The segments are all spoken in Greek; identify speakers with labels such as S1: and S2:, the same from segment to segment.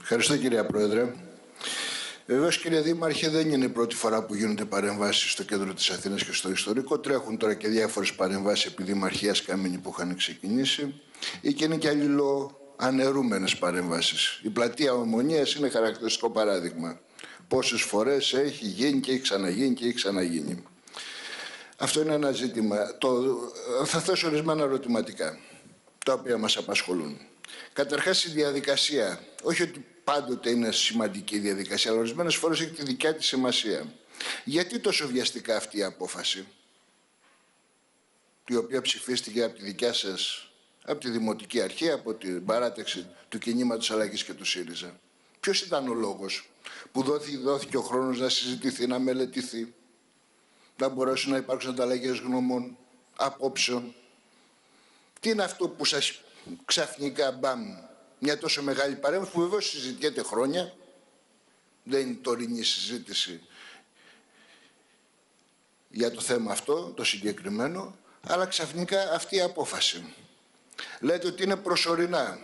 S1: Ευχαριστώ, κυρία Πρόεδρε. Βεβαίως, κύριε Δήμαρχε, δεν είναι η πρώτη φορά που γίνονται παρεμβάσεις στο κέντρο της Αθήνας και στο ιστορικό. Τρέχουν τώρα και διάφορες παρεμβάσεις επί Δημαρχίας Καμίνη που είχαν ξεκινήσει ή και είναι και αλληλοαναιρούμενες παρεμβάσεις. Η πλατεία Ομονίας είναι χαρακτηριστικό παράδειγμα. Πόσες φορές έχει γίνει και έχει ξαναγίνει και έχει ξαναγίνει. Αυτό είναι ένα ζήτημα. Θα θέσω ορισμένα ερωτηματικά, τα οποία μας απασχολούν. Καταρχάς, η διαδικασία, όχι ότι πάντοτε είναι σημαντική η διαδικασία, αλλά ορισμένες φορές έχει τη δικιά της σημασία. Γιατί τόσο βιαστικά αυτή η απόφαση, η οποία ψηφίστηκε από τη δικιά σας, από τη Δημοτική Αρχή, από την παράταξη του Κινήματος Αλλαγής και του ΣΥΡΙΖΑ? Ποιος ήταν ο λόγος που δόθηκε ο χρόνος να συζητηθεί, να μελετηθεί, να μπορέσουν να υπάρξουν ανταλλαγές γνωμών, απόψεων? Τι είναι αυτό που σας ξαφνικά μπαμ, μια τόσο μεγάλη παρέμβαση που βεβαίως συζητιέται χρόνια, δεν είναι τωρινή συζήτηση για το θέμα αυτό, το συγκεκριμένο, αλλά ξαφνικά αυτή η απόφαση. Λέτε ότι είναι προσωρινά.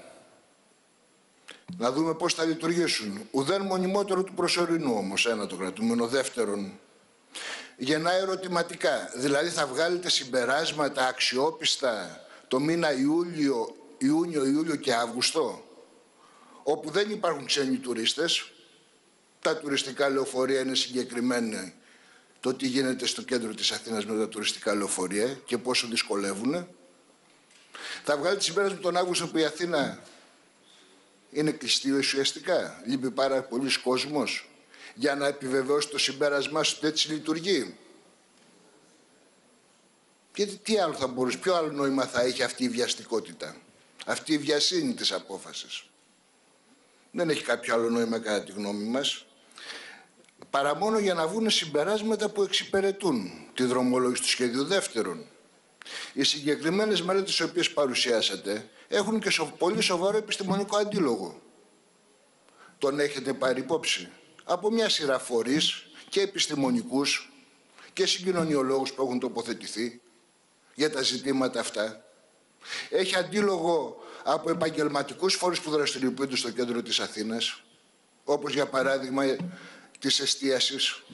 S1: Να δούμε πώς θα λειτουργήσουν. Ουδέν μονιμότερο του προσωρινού όμως, ένα το κρατούμενο. Δεύτερον, γεννάει ερωτηματικά. Δηλαδή θα βγάλετε συμπεράσματα αξιόπιστα το μήνα Ιούνιο και Αύγουστο, όπου δεν υπάρχουν ξένοι τουρίστες, τα τουριστικά λεωφορεία είναι συγκεκριμένα, το τι γίνεται στο κέντρο της Αθήνας με τα τουριστικά λεωφορεία και πόσο δυσκολεύουν. Θα βγάλετε συμπέρασμα τον Αύγουστο που η Αθήνα είναι κλειστή ουσιαστικά, λείπει πάρα πολλοί κόσμος, για να επιβεβαιώσει το συμπέρασμά σου ότι έτσι λειτουργεί. Γιατί τι άλλο θα μπορούσε, ποιο άλλο νόημα θα έχει αυτή η βιαστικότητα, αυτή η βιασύνη της απόφασης? Δεν έχει κάποιο άλλο νόημα κατά τη γνώμη μας, παρά μόνο για να βγουν συμπεράσματα που εξυπηρετούν τη δρομολόγηση του σχεδίου. Δεύτερον, οι συγκεκριμένες μελέτες τις οποίες παρουσιάσατε έχουν και πολύ σοβαρό επιστημονικό αντίλογο. Τον έχετε πάρει υπόψη από μια σειρά φορείς και επιστημονικούς και συγκοινωνιολόγους που έχουν τοποθετηθεί για τα ζητήματα αυτά? Έχει αντίλογο από επαγγελματικούς φορείς που δραστηριοποιούνται στο κέντρο της Αθήνας, όπως για παράδειγμα της εστίασης?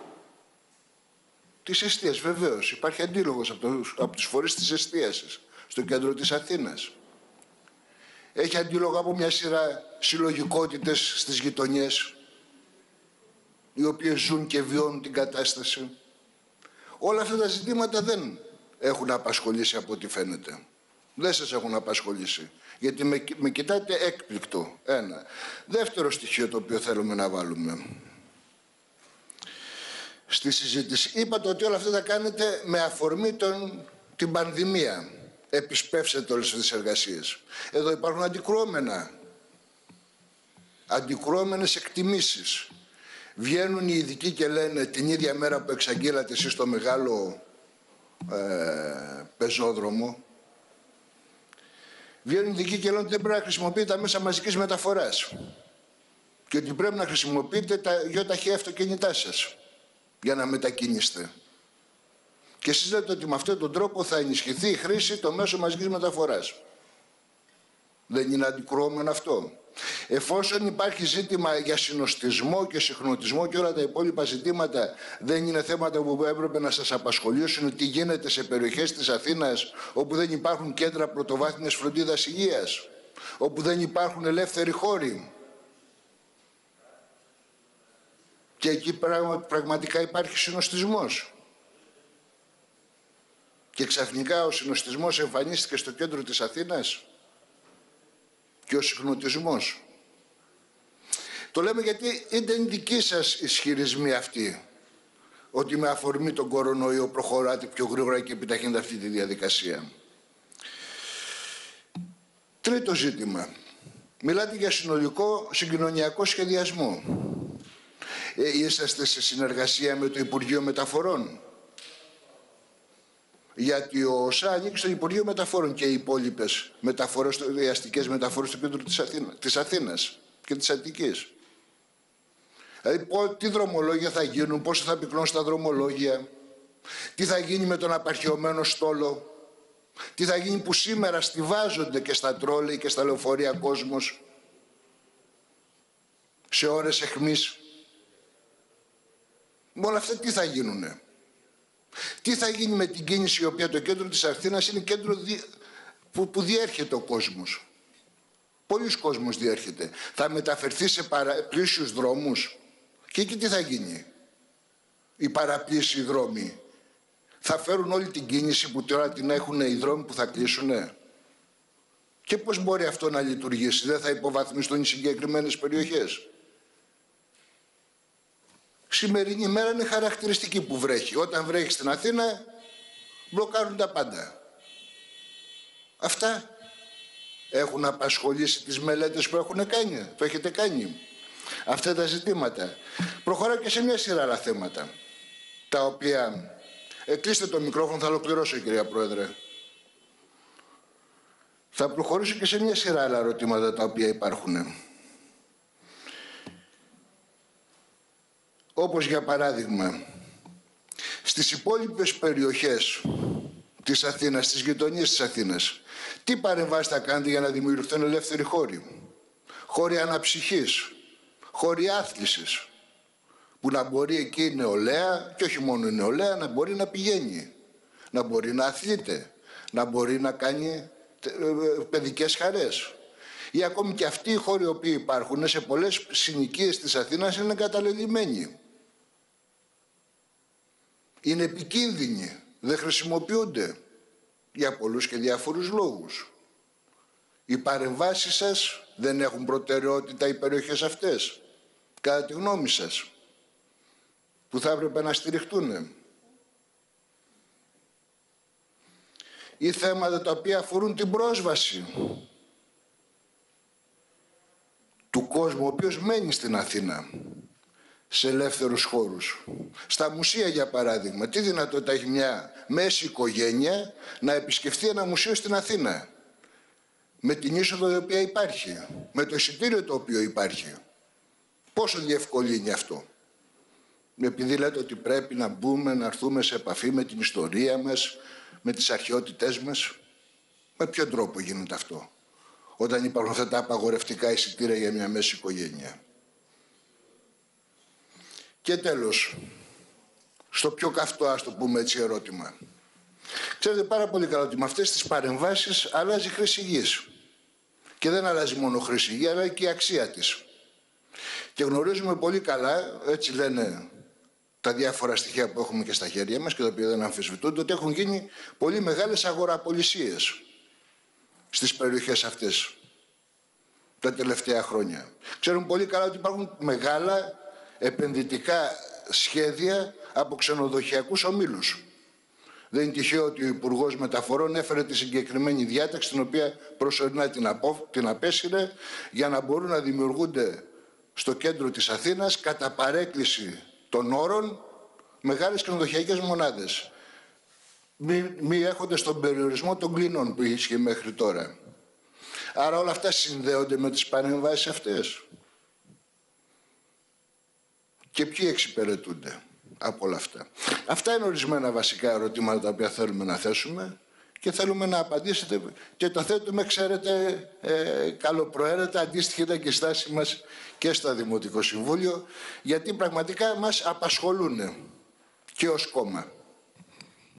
S1: Της εστίας, βεβαίως. Υπάρχει αντίλογος από τους φορείς της εστίασης στο κέντρο της Αθήνας. Έχει αντίλογο από μια σειρά συλλογικότητες στις γειτονιές, οι οποίες ζουν και βιώνουν την κατάσταση. Όλα αυτά τα ζητήματα δεν έχουν απασχολήσει από ό,τι φαίνεται. Δεν σας έχουν απασχολήσει. Γιατί με κοιτάτε έκπληκτο. Ένα. Δεύτερο στοιχείο το οποίο θέλουμε να βάλουμε στη συζήτηση. Είπατε ότι όλα αυτά τα κάνετε με αφορμή την πανδημία. Επισπεύσετε όλες τις εργασίες. Εδώ υπάρχουν αντικρουόμενες εκτιμήσεις. Βγαίνουν οι ειδικοί και λένε την ίδια μέρα που εξαγγείλατε εσείς το μεγάλο πεζόδρομο, βγαίνουν οι ειδικοί και λένε ότι δεν πρέπει να χρησιμοποιείτε τα μέσα μαζικής μεταφοράς και ότι πρέπει να χρησιμοποιείτε τα ΙΟΤΑΧΕ αυτοκίνητά σας για να μετακινήσετε. Και εσείς λέτε ότι με αυτόν τον τρόπο θα ενισχυθεί η χρήση των μέσων μαζικής μεταφοράς. Δεν είναι αντικρουόμενο αυτό? Εφόσον υπάρχει ζήτημα για συνοστισμό και συχνοτισμό και όλα τα υπόλοιπα ζητήματα, δεν είναι θέματα που έπρεπε να σας απασχολήσουν? Τι γίνεται σε περιοχές της Αθήνας όπου δεν υπάρχουν κέντρα πρωτοβάθμιας φροντίδας υγείας, όπου δεν υπάρχουν ελεύθεροι χώροι? Και εκεί πραγματικά υπάρχει συνοστισμός. Και ξαφνικά ο συνοστισμός εμφανίστηκε στο κέντρο της Αθήνας και ο συχνοτισμός. Το λέμε γιατί είναι δική σας ισχυρισμοί αυτοί, ότι με αφορμή τον κορονοϊό προχωράτε πιο γρήγορα και επιταχύνετε αυτή τη διαδικασία. Τρίτο ζήτημα. Μιλάτε για συνολικό συγκοινωνιακό σχεδιασμό. Είσαστε σε συνεργασία με το Υπουργείο Μεταφορών? Γιατί ο ΩΣΑ ανήκει στο Υπουργείο Μεταφορών και οι υπόλοιπες μεταφορές, οι αστικές μεταφορές στο κέντρο της Αθήνας και της Αττικής. Δηλαδή, τι δρομολόγια θα γίνουν, πόσο θα πυκνώσουν τα δρομολόγια, τι θα γίνει με τον απαρχαιωμένο στόλο, τι θα γίνει που σήμερα στιβάζονται και στα τρόλεϊ και στα λεωφορεία κόσμος. σε ώρες αιχμής. Με όλα αυτά τι θα γίνουνε? Τι θα γίνει με την κίνηση, η οποία το κέντρο της Αθήνας είναι κέντρο που διέρχεται ο κόσμος. Πολλοί κόσμος διέρχεται. Θα μεταφερθεί σε πλήσιους δρόμους και εκεί τι θα γίνει? Οι παραπλήσιοι δρόμοι θα φέρουν όλη την κίνηση που τώρα την έχουν οι δρόμοι που θα κλείσουνε? Και πώς μπορεί αυτό να λειτουργήσει? Δεν θα υποβαθμιστούν οι συγκεκριμένες περιοχές? Σημερινή ημέρα είναι χαρακτηριστική που βρέχει. Όταν βρέχει στην Αθήνα, μπλοκάρουν τα πάντα. Αυτά έχουν απασχολήσει τις μελέτες που έχετε κάνει. Αυτά τα ζητήματα. Προχωράω και σε μια σειρά άλλα θέματα, τα οποία... Κλείστε το μικρόφωνο, θα ολοκληρώσω, κυρία Πρόεδρε. Θα προχωρήσω και σε μια σειρά άλλα ερωτήματα τα οποία υπάρχουν. Όπως για παράδειγμα, στις υπόλοιπες περιοχές της Αθήνας, στις γειτονίες της Αθήνας, τι παρεμβάσεις θα κάνετε για να δημιουργηθούν ελεύθεροι χώροι? Χώροι αναψυχής, χώροι άθλησης, που να μπορεί εκεί η νεολαία, και όχι μόνο η νεολαία, να μπορεί να πηγαίνει, να μπορεί να αθλείται, να μπορεί να κάνει παιδικές χαρές. Ή ακόμη και αυτοί οι χώροι οι οποίοι υπάρχουν σε πολλές συνοικίες της Αθήνας είναι εγκαταλελειμμένοι. Είναι επικίνδυνοι, δεν χρησιμοποιούνται για πολλούς και διάφορους λόγους. Οι παρεμβάσεις σας δεν έχουν προτεραιότητα οι περιοχές αυτές, κατά τη γνώμη σας, που θα έπρεπε να στηριχτούν? Ή θέματα τα οποία αφορούν την πρόσβαση του κόσμου, ο οποίος μένει στην Αθήνα, σε ελεύθερους χώρους. Στα μουσεία, για παράδειγμα, τι δυνατότητα έχει μια μέση οικογένεια να επισκεφθεί ένα μουσείο στην Αθήνα, με την είσοδο η οποία υπάρχει, με το εισιτήριο το οποίο υπάρχει? Πόσο διευκολύνει αυτό? Επειδή λέτε ότι πρέπει να μπούμε, να έρθουμε σε επαφή με την ιστορία μας, με τις αρχαιότητές μας, με ποιον τρόπο γίνεται αυτό, όταν υπάρχουν αυτά τα απαγορευτικά εισιτήρια για μια μέση οικογένεια? Και τέλος, στο πιο καυτό, ας το πούμε έτσι, ερώτημα. Ξέρετε πάρα πολύ καλά ότι με αυτές τις παρεμβάσεις αλλάζει χρήση γης. Και δεν αλλάζει μόνο χρήση γη, αλλά και η αξία της. Και γνωρίζουμε πολύ καλά, έτσι λένε τα διάφορα στοιχεία που έχουμε και στα χέρια μας και τα οποία δεν αμφισβητούνται, ότι έχουν γίνει πολύ μεγάλες αγοραπολισίες στις περιοχές αυτές τα τελευταία χρόνια. Ξέρουμε πολύ καλά ότι υπάρχουν μεγάλα επενδυτικά σχέδια από ξενοδοχειακούς ομίλους. Δεν είναι τυχαίο ότι ο Υπουργός Μεταφορών έφερε τη συγκεκριμένη διάταξη, την οποία προσωρινά την απέσυρε, για να μπορούν να δημιουργούνται στο κέντρο της Αθήνας, κατά παρέκκληση των όρων, μεγάλες ξενοδοχειακές μονάδες. Μη έχοντας τον περιορισμό των κλινών που ίσχυε μέχρι τώρα. Άρα όλα αυτά συνδέονται με τις παρεμβάσεις αυτές. Και ποιοι εξυπηρετούνται από όλα αυτά? Αυτά είναι ορισμένα βασικά ερωτήματα τα οποία θέλουμε να θέσουμε και θέλουμε να απαντήσετε, και το θέτουμε, ξέρετε, καλοπροαίρετα. Αντίστοιχη ήταν και η στάση μας και στο Δημοτικό Συμβούλιο, γιατί πραγματικά μας απασχολούν και ως κόμμα.